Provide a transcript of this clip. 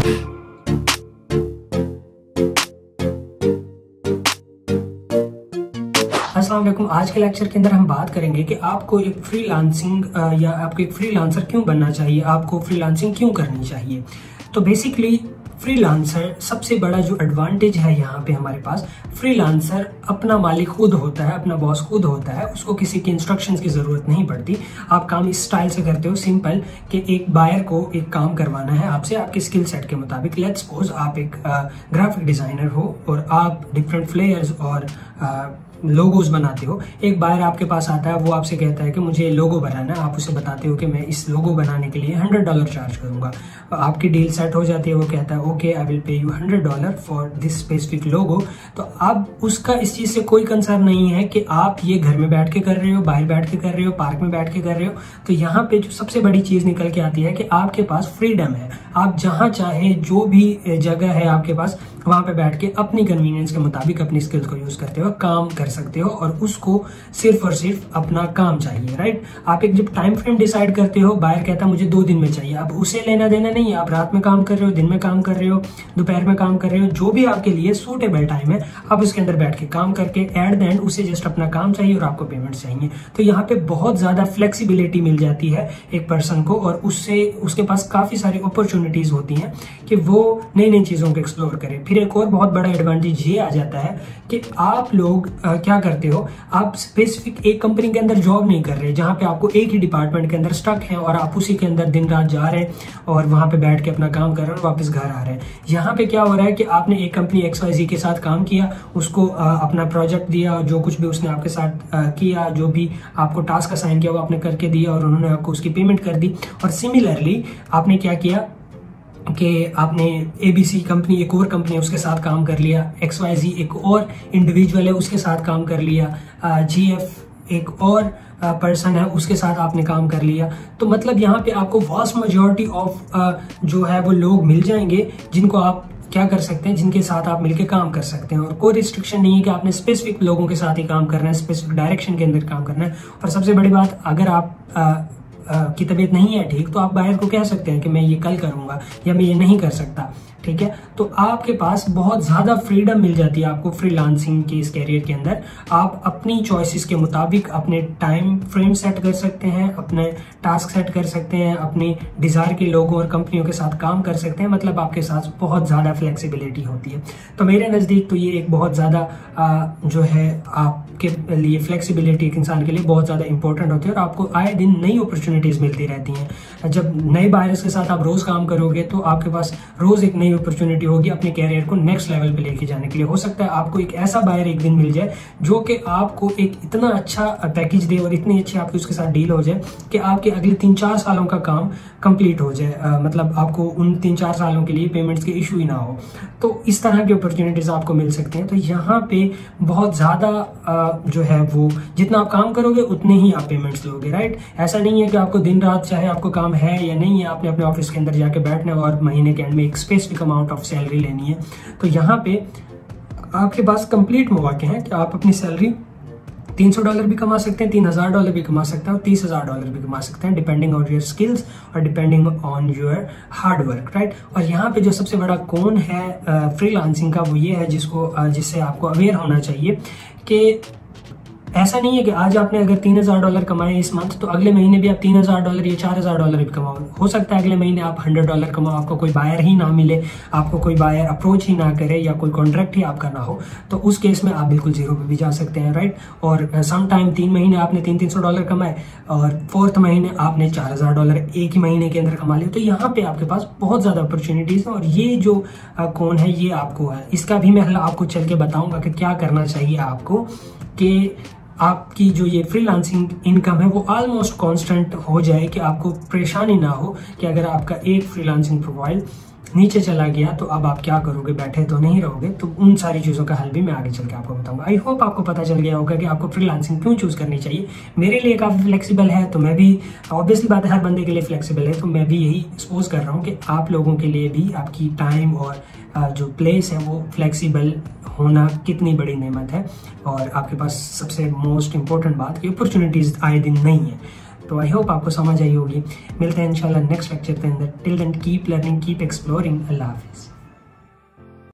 अस्सलाम वालेकुम। आज के लेक्चर के अंदर हम बात करेंगे कि आपको एक फ्रीलांसिंग या आपको एक फ्रीलांसर क्यों बनना चाहिए, आपको फ्रीलांसिंग क्यों करनी चाहिए। तो बेसिकली फ्रीलांसर सबसे बड़ा जो एडवांटेज है यहाँ पे हमारे पास, फ्रीलांसर अपना मालिक खुद होता है, अपना बॉस खुद होता है, उसको किसी की इंस्ट्रक्शंस की जरूरत नहीं पड़ती। आप काम इस स्टाइल से करते हो, सिंपल, कि एक बायर को एक काम करवाना है आपसे आपके स्किल सेट के मुताबिक। लेट्स सपोज आप एक ग्राफिक डिजाइनर हो और आप डिफरेंट फ्लेयर्स और लोगोज बनाते हो। एक बायर आपके पास आता है, वो आपसे कहता है कि मुझे लोगो बनाना है। आप उसे बताते हो कि मैं इस लोगो बनाने के लिए $100 चार्ज करूंगा। आपकी डील सेट हो जाती है, वो कहता है okay I will pay you $100 for this specific logo. तो अब उसका इस चीज से कोई कंसर्न नहीं है कि आप ये घर में बैठ के कर रहे हो, बाहर बैठ के कर रहे हो, पार्क में बैठ के कर रहे हो। तो यहाँ पे जो सबसे बड़ी चीज निकल के आती है कि आपके पास फ्रीडम है। आप जहां चाहे, जो भी जगह है आपके पास, वहां पे बैठ के अपनी कन्वीनियंस के मुताबिक अपनी स्किल्स को यूज करते हो, काम कर सकते हो, और उसको सिर्फ और सिर्फ अपना काम चाहिए, राइट। आप एक जब टाइम फ्रेम डिसाइड करते हो, बायर कहता है मुझे 2 दिन में चाहिए, अब उसे लेना देना नहीं है। आप रात में काम कर रहे हो, दिन में काम कर रहे हो, दोपहर में काम कर रहे हो, जो भी आपके लिए सूटेबल टाइम है, आप उसके अंदर बैठ के काम करके एट द एंड उसे जस्ट अपना काम चाहिए और आपको पेमेंट चाहिए। तो यहाँ पे बहुत ज्यादा फ्लेक्सिबिलिटी मिल जाती है एक पर्सन को, और उससे उसके पास काफी सारी अपॉर्चुनिटीज होती हैं कि वो नई नई चीजों को एक्सप्लोर करे। फिर एक और बहुत बड़ा एडवांटेज ये आ जाता है कि आप लोग क्या करते हो, आप स्पेसिफिक एक कंपनी के अंदर जॉब नहीं कर रहे जहां पे आपको एक ही डिपार्टमेंट के अंदर स्टक है और आप उसी के अंदर दिन रात जा रहे हैं और वहां पे बैठ के अपना काम कर रहे हैं और वापस घर आ रहे हैं। यहाँ पे क्या हो रहा है कि आपने एक कंपनी XYZ के साथ काम किया, उसको अपना प्रोजेक्ट दिया, जो कुछ भी उसने आपके साथ किया, जो भी आपको टास्क असाइन किया वो आपने करके दिया और उन्होंने आपको उसकी पेमेंट कर दी। और सिमिलरली आपने क्या किया कि आपने ABC कंपनी, एक और कंपनी, उसके साथ काम कर लिया, XYZ एक और इंडिविजुअल है, उसके साथ काम कर लिया, GF एक और पर्सन है, उसके साथ आपने काम कर लिया। तो मतलब यहाँ पे आपको वास्ट मेजॉरिटी ऑफ जो है वो लोग मिल जाएंगे जिनको आप क्या कर सकते हैं, जिनके साथ आप मिलकर काम कर सकते हैं। और कोई रिस्ट्रिक्शन नहीं है कि आपने स्पेसिफिक लोगों के साथ ही काम करना है, स्पेसिफिक डायरेक्शन के अंदर काम करना है। और सबसे बड़ी बात, अगर आप की तबीयत नहीं है ठीक, तो आप बाहर को कह सकते हैं कि मैं ये कल करूंगा या मैं ये नहीं कर सकता, ठीक है। तो आपके पास बहुत ज्यादा फ्रीडम मिल जाती है आपको फ्रीलांसिंग के इस कैरियर के अंदर। आप अपनी चॉइसेस के मुताबिक अपने टाइम फ्रेम सेट कर सकते हैं, अपने टास्क सेट कर सकते हैं, अपने डिजायर के लोगों और कंपनियों के साथ काम कर सकते हैं। मतलब आपके साथ बहुत ज्यादा फ्लेक्सिबिलिटी होती है। तो मेरे नजदीक तो ये एक बहुत ज्यादा जो है आपके लिए फ्लेक्सिबिलिटी एक इंसान के लिए बहुत ज्यादा इंपॉर्टेंट होती है, और आपको आए दिन नई अपॉर्चुनिटीज मिलती रहती हैं। जब नए बायर्स के साथ आप रोज काम करोगे तो आपके पास रोज एक नई अपॉर्चुनिटी होगी अपने कैरियर को नेक्स्ट लेवल पे लेके जाने के लिए। हो सकता है आपको एक ऐसा बायर एक दिन मिल जाए जो कि आपको एक इतना अच्छा पैकेज दे और इतनी अच्छी आपकी उसके साथ डील हो जाए कि आपके अगले 3-4 सालों का काम कंप्लीट हो जाए। मतलब आपको उन 3-4 सालों के लिए पेमेंट्स के इशू ही ना हो। तो इस तरह की अपॉर्चुनिटीज आपको मिल सकती हैं। तो यहाँ पे बहुत ज्यादा जो है वो जितना आप काम करोगे उतने ही आप पेमेंट्स लोगे, राइट। ऐसा नहीं है कि आपको दिन रात चाहे आपको काम है या नहीं है, आपने अपने ऑफिस के अंदर जाके बैठना है और महीने के एंड में एक स्पेसिफिक अमाउंट ऑफ सैलरी लेनी है। तो यहाँ पे आपके पास कंप्लीट मौके हैं कि आप अपनी सैलरी $300 भी कमा सकते हैं, $3000 भी कमा सकते हैं और $30000 भी कमा सकते हैं, डिपेंडिंग ऑन योर स्किल्स और depending on your hard work, right. और यहाँ पे जो सबसे बड़ा कौन है फ्रीलांसिंग का, वो ये है जिससे आपको अवेयर होना चाहिए कि ऐसा नहीं है कि आज आपने अगर $3000 कमाए इस मंथ, तो अगले महीने भी आप $3000 या $4000 भी कमाओ। हो सकता है अगले महीने आप $100 कमाओ, आपको कोई बायर ही ना मिले, आपको कोई बायर अप्रोच ही ना करे या कोई कॉन्ट्रैक्ट ही आपका ना हो। तो उस केस में आप बिल्कुल जीरो पे भी जा सकते हैं, राइट। और सम टाइम 3 महीने आपने $300 कमाए और 4th महीने आपने $4000 एक ही महीने के अंदर कमा लिया। तो यहाँ पे आपके पास बहुत ज्यादा अपॉर्चुनिटीज है। और ये जो कौन है, ये आपको है, इसका भी मैं आपको चल के बताऊंगा कि क्या करना चाहिए आपको कि आपकी जो ये फ्रीलांसिंग इनकम है वो ऑलमोस्ट कांस्टेंट हो जाए, कि आपको परेशानी ना हो कि अगर आपका एक फ्रीलांसिंग प्रोफाइल नीचे चला गया तो अब आप क्या करोगे, बैठे तो नहीं रहोगे। तो उन सारी चीज़ों का हल भी मैं आगे चल के आपको बताऊंगा। आई होप आपको पता चल गया होगा कि आपको फ्रीलांसिंग क्यों चूज करनी चाहिए। मेरे लिए काफ़ी फ्लेक्सिबल है, तो मैं भी, ऑब्वियसली बात है हर बंदे के लिए फ्लेक्सिबल है, तो मैं भी यही सपोज कर रहा हूँ कि आप लोगों के लिए भी आपकी टाइम और जो प्लेस है वो फ्लेक्सिबल होना कितनी बड़ी नेमत है। और आपके पास सबसे मोस्ट इम्पोर्टेंट बात कि अपॉर्चुनिटीज आए दिन नहीं है। तो आई होप आपको समझ आई होगी। मिलते हैं इंशाल्लाह नेक्स्ट लेक्चर के अंदर। Till then keep learning, keep exploring. अल्लाह हाफिज़।